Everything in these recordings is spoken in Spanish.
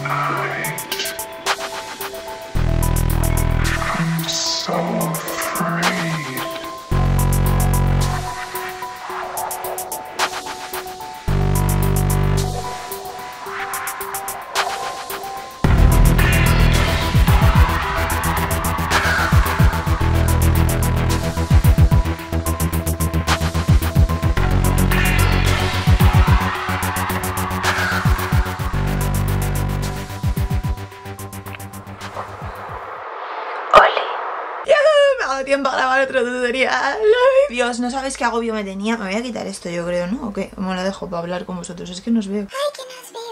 Tiempo a grabar otro tutorial. Ay, Dios, no sabéis qué agobio me tenía. Me voy a quitar esto, yo creo, ¿no? ¿O qué? Me lo dejo para hablar con vosotros. Es que no os veo. Ay, que no os veo.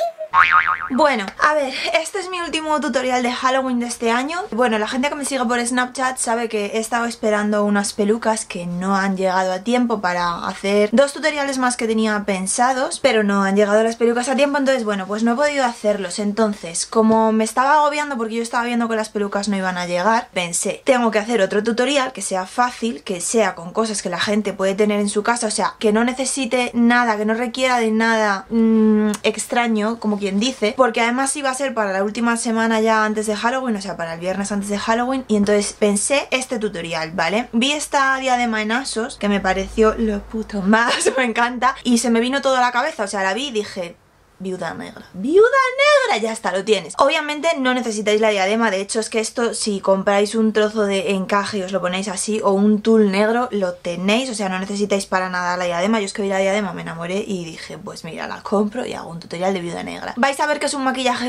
Bueno, a ver, este es mi último tutorial de Halloween de este año. Bueno, la gente que me sigue por Snapchat sabe que he estado esperando unas pelucas que no han llegado a tiempo para hacer 2 tutoriales más que tenía pensados, pero no han llegado las pelucas a tiempo, entonces bueno, pues no he podido hacerlos. Entonces, como me estaba agobiando porque yo estaba viendo que las pelucas no iban a llegar, pensé, tengo que hacer otro tutorial que sea fácil, que sea con cosas que la gente puede tener en su casa, o sea, que no necesite nada, que no requiera de nada extraño, como quien dice, porque además iba a ser para la última semana ya antes de Halloween, o sea, para el viernes antes de Halloween, y entonces pensé este tutorial, ¿vale? Vi esta diadema en ASOS, que me pareció lo puto más, me encanta, y se me vino todo a la cabeza, o sea, la vi y dije... Viuda negra. ¡Viuda negra! Ya está, lo tienes. Obviamente no necesitáis la diadema. De hecho es que esto, si compráis un trozo de encaje y os lo ponéis así, o un tul negro, lo tenéis. O sea, no necesitáis para nada la diadema. Yo es que vi la diadema, me enamoré y dije, pues mira, la compro y hago un tutorial de viuda negra. Vais a ver que es un maquillaje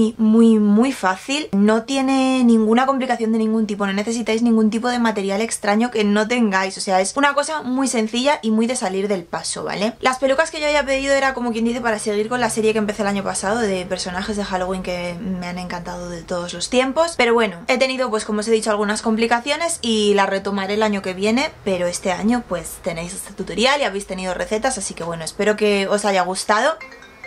muy fácil. No tiene ninguna complicación de ningún tipo. No necesitáis ningún tipo de material extraño que no tengáis. O sea, es una cosa muy sencilla y muy de salir del paso, ¿vale? Las pelucas que yo había pedido era, como quien dice, para seguir con las serie que empecé el año pasado de personajes de Halloween que me han encantado de todos los tiempos, pero bueno, he tenido, pues como os he dicho, algunas complicaciones y las retomaré el año que viene, pero este año pues tenéis este tutorial y habéis tenido recetas, así que bueno, espero que os haya gustado.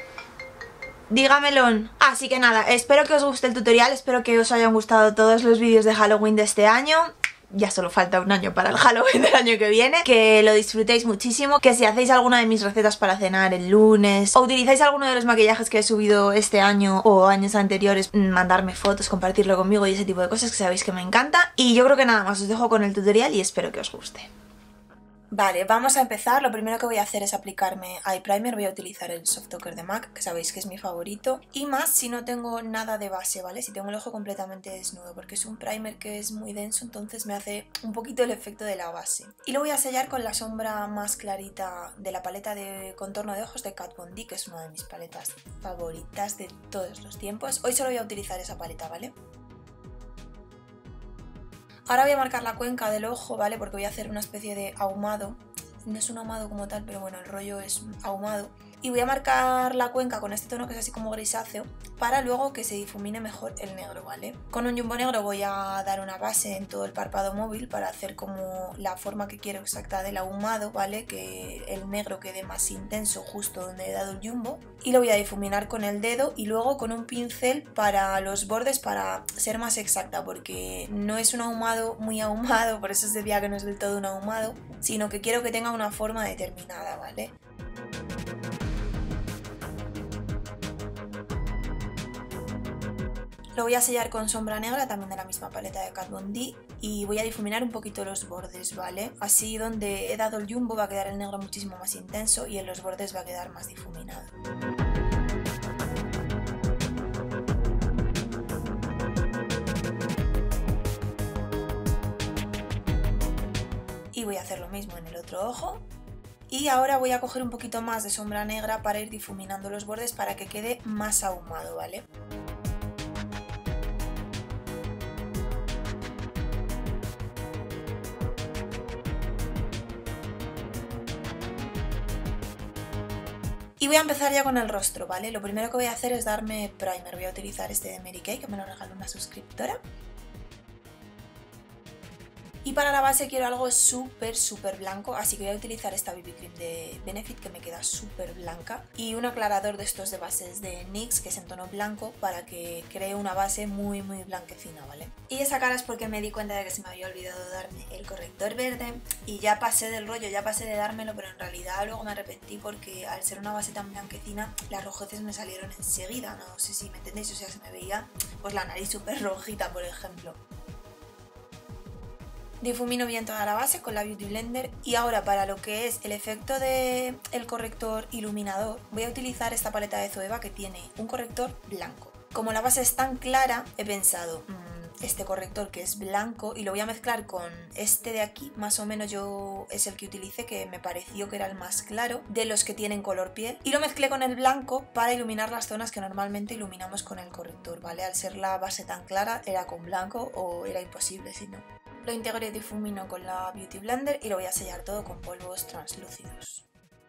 Dígamelo. Así que nada, espero que os guste el tutorial, espero que os hayan gustado todos los vídeos de Halloween de este año. Ya solo falta un año para el Halloween del año que viene. Que lo disfrutéis muchísimo. Que si hacéis alguna de mis recetas para cenar el lunes, o utilizáis alguno de los maquillajes que he subido este año o años anteriores, mandarme fotos, compartirlo conmigo y ese tipo de cosas, que sabéis que me encanta. Y yo creo que nada más, os dejo con el tutorial y espero que os guste. Vale, vamos a empezar. Lo primero que voy a hacer es aplicarme eye primer. Voy a utilizar el Soft Talker de MAC, que sabéis que es mi favorito. Y más si no tengo nada de base, ¿vale? Si tengo el ojo completamente desnudo, porque es un primer que es muy denso, entonces me hace un poquito el efecto de la base. Y lo voy a sellar con la sombra más clarita de la paleta de contorno de ojos de Kat Von D, que es una de mis paletas favoritas de todos los tiempos. Hoy solo voy a utilizar esa paleta, ¿vale? Ahora voy a marcar la cuenca del ojo, ¿vale? Porque voy a hacer una especie de ahumado. No es un ahumado como tal, pero bueno, el rollo es ahumado. Y voy a marcar la cuenca con este tono que es así como grisáceo, para luego que se difumine mejor el negro, ¿vale? Con un jumbo negro voy a dar una base en todo el párpado móvil para hacer como la forma que quiero exacta del ahumado, ¿vale? Que el negro quede más intenso justo donde he dado el jumbo. Y lo voy a difuminar con el dedo y luego con un pincel para los bordes, para ser más exacta, porque no es un ahumado muy ahumado, por eso os decía que no es del todo un ahumado, sino que quiero que tenga una forma determinada, ¿vale? Lo voy a sellar con sombra negra, también de la misma paleta de Kat Von D, y voy a difuminar un poquito los bordes, ¿vale? Así donde he dado el jumbo va a quedar el negro muchísimo más intenso y en los bordes va a quedar más difuminado. Y voy a hacer lo mismo en el otro ojo. Y ahora voy a coger un poquito más de sombra negra para ir difuminando los bordes para que quede más ahumado, ¿vale? Y voy a empezar ya con el rostro, ¿vale? Lo primero que voy a hacer es darme primer. Voy a utilizar este de Mary Kay, que me lo regaló una suscriptora. Y para la base quiero algo súper blanco, así que voy a utilizar esta BB Cream de Benefit que me queda súper blanca y un aclarador de estos de bases de NYX que es en tono blanco para que cree una base muy blanquecina, ¿vale? Y esa cara es porque me di cuenta de que se me había olvidado darme el corrector verde y ya pasé del rollo, ya pasé de dármelo, pero en realidad luego me arrepentí porque al ser una base tan blanquecina las rojeces me salieron enseguida, no sé si me entendéis, o sea, se me veía pues la nariz súper rojita, por ejemplo. Difumino bien toda la base con la Beauty Blender y ahora para lo que es el efecto del corrector iluminador voy a utilizar esta paleta de Zoeva que tiene un corrector blanco. Como la base es tan clara he pensado este corrector que es blanco y lo voy a mezclar con este de aquí, más o menos yo es el que utilicé que me pareció que era el más claro de los que tienen color piel y lo mezclé con el blanco para iluminar las zonas que normalmente iluminamos con el corrector, ¿vale? Al ser la base tan clara era con blanco o era imposible si no. Lo integro y difumino con la Beauty Blender y lo voy a sellar todo con polvos translúcidos.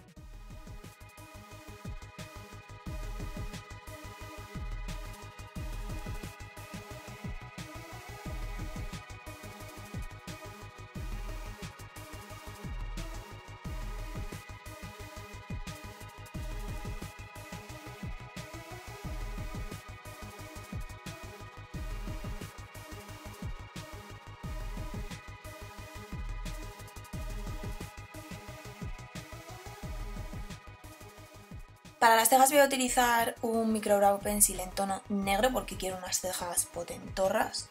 Para las cejas voy a utilizar un micro brow pencil en tono negro porque quiero unas cejas potentorras.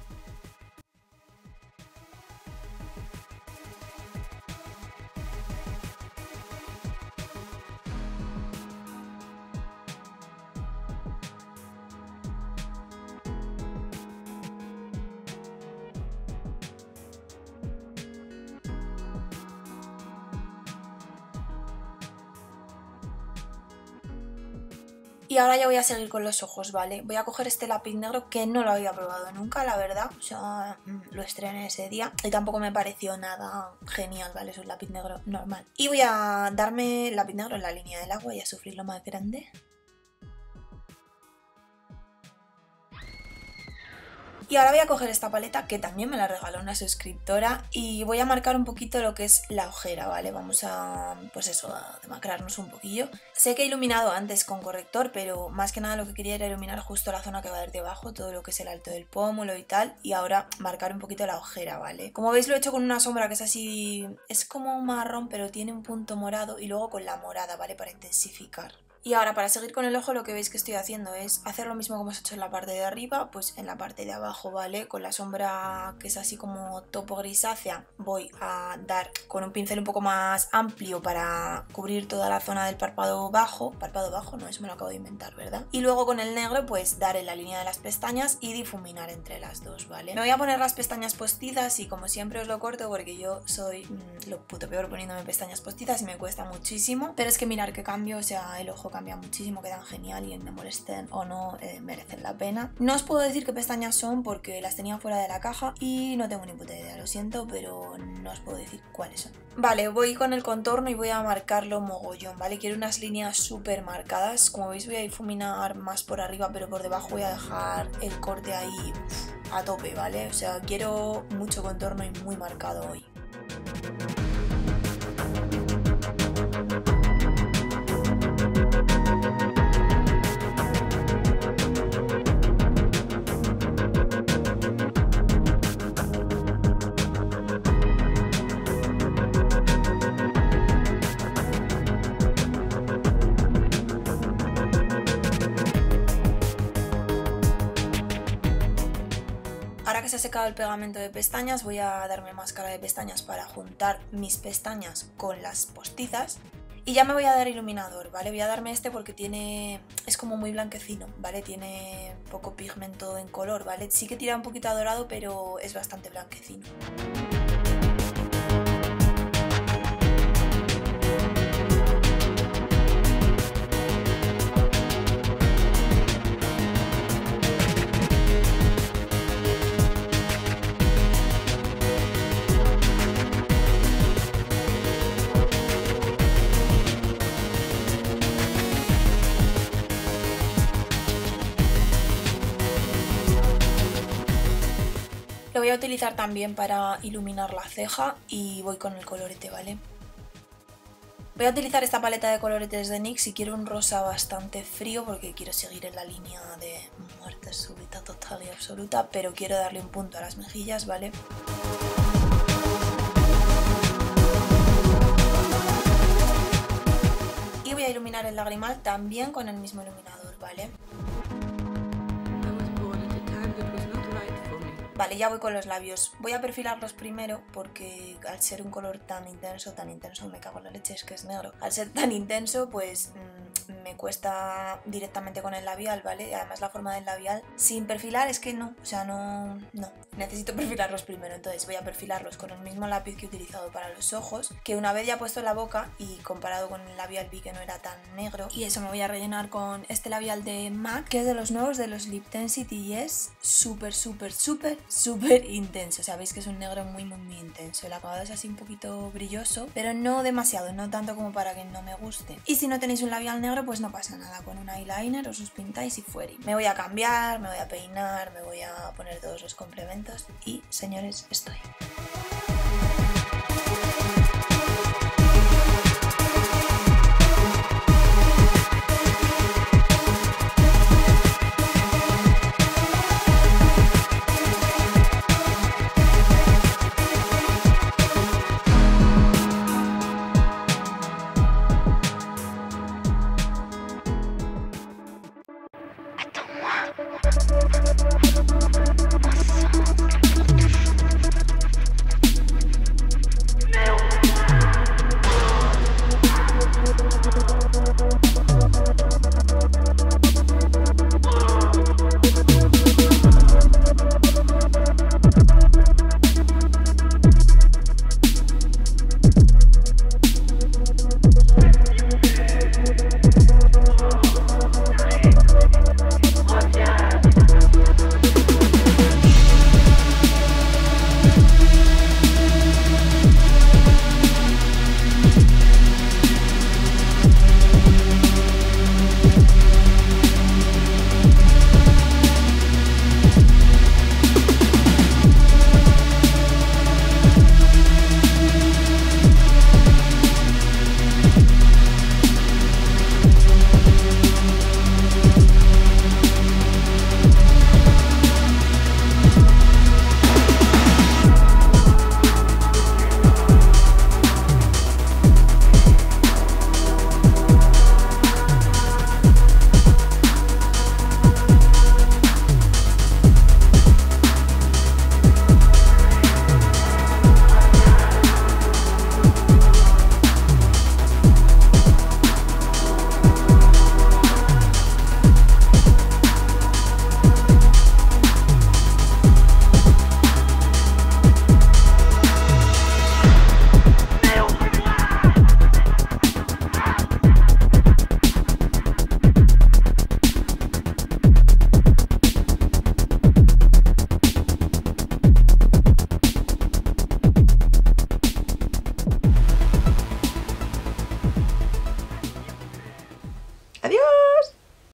Y ahora ya voy a seguir con los ojos, ¿vale? Voy a coger este lápiz negro que no lo había probado nunca, la verdad. O sea, lo estrené ese día y tampoco me pareció nada genial, ¿vale? Es un lápiz negro normal. Y voy a darme el lápiz negro en la línea del agua y a sufrirlo más grande. Y ahora voy a coger esta paleta que también me la regaló una suscriptora y voy a marcar un poquito lo que es la ojera, ¿vale? Vamos a, pues eso, a demacrarnos un poquillo. Sé que he iluminado antes con corrector, pero más que nada lo que quería era iluminar justo la zona que va a ir debajo, todo lo que es el alto del pómulo y tal, y ahora marcar un poquito la ojera, ¿vale? Como veis lo he hecho con una sombra que es así, es como un marrón, pero tiene un punto morado y luego con la morada, ¿vale? Para intensificar. Y ahora para seguir con el ojo lo que veis que estoy haciendo es hacer lo mismo que hemos hecho en la parte de arriba, pues en la parte de abajo, ¿vale? Con la sombra que es así como topo grisácea voy a dar con un pincel un poco más amplio para cubrir toda la zona del párpado bajo no, eso me lo acabo de inventar, ¿verdad? Y luego con el negro pues dar en la línea de las pestañas y difuminar entre las dos, ¿vale? Me voy a poner las pestañas postizas y como siempre os lo corto porque yo soy lo puto peor poniéndome pestañas postizas y me cuesta muchísimo, pero es que mirar que cambio, o sea, el ojo cambia muchísimo, quedan genial y me molesten o no merecen la pena. No os puedo decir qué pestañas son porque las tenía fuera de la caja y no tengo ni puta idea, lo siento, pero no os puedo decir cuáles son. Vale, voy con el contorno y voy a marcarlo mogollón, ¿vale? Quiero unas líneas súper marcadas, como veis voy a difuminar más por arriba, pero por debajo voy a dejar el corte ahí a tope, ¿vale? O sea, quiero mucho contorno y muy marcado hoy. Ahora que se ha secado el pegamento de pestañas voy a darme máscara de pestañas para juntar mis pestañas con las postizas y ya me voy a dar iluminador, ¿vale? Voy a darme este porque es como muy blanquecino, ¿vale? Tiene poco pigmento en color, ¿vale? Sí que tira un poquito a dorado pero es bastante blanquecino. Lo voy a utilizar también para iluminar la ceja y voy con el colorete, ¿vale? Voy a utilizar esta paleta de coloretes de NYX y quiero un rosa bastante frío porque quiero seguir en la línea de muerte súbita total y absoluta, pero quiero darle un punto a las mejillas, ¿vale? Y voy a iluminar el lagrimal también con el mismo iluminador, ¿vale? Vale, ya voy con los labios. Voy a perfilarlos primero porque al ser un color tan intenso, me cago en la leche, es que es negro. Al ser tan intenso, pues me cuesta directamente con el labial, ¿vale? Y además la forma del labial sin perfilar es que no, o sea, no. Necesito perfilarlos primero, entonces voy a perfilarlos con el mismo lápiz que he utilizado para los ojos, que una vez ya puesto en la boca y comparado con el labial vi que no era tan negro. Y eso me voy a rellenar con este labial de MAC, que es de los nuevos, de los Lip Tensity, y es súper intenso. O sea, veis que es un negro muy intenso. El acabado es así un poquito brilloso, pero no demasiado, no tanto como para que no me guste. Y si no tenéis un labial negro, pues no pasa nada, con un eyeliner os pintáis y fuera. Me voy a cambiar, me voy a peinar, me voy a poner todos los complementos y, señores, estoy. Attends-moi.